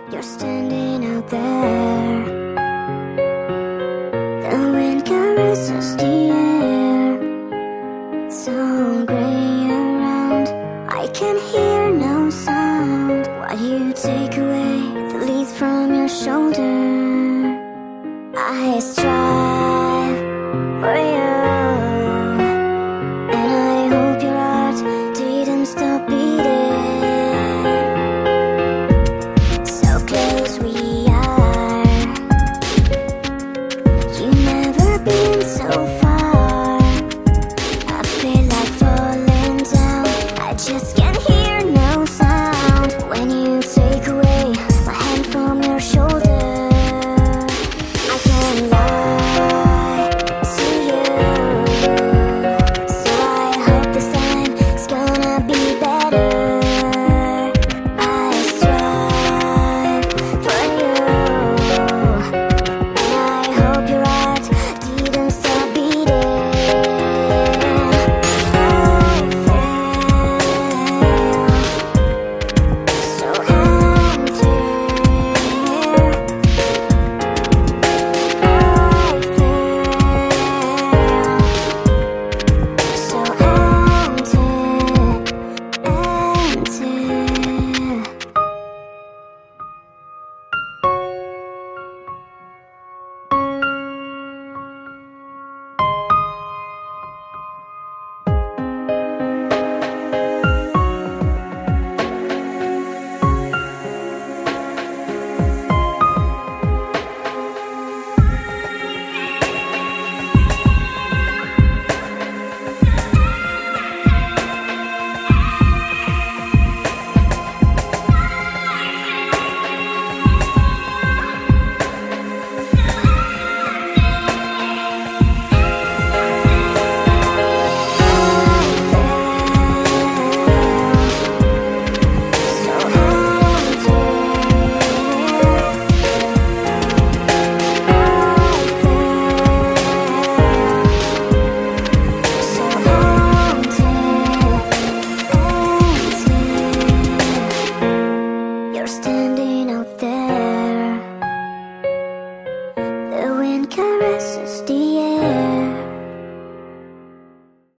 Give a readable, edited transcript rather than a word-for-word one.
You're standing out there. The wind caresses the air. It's so gray around, I can hear no sound. Why you take away the leaf from your shoulder? I stride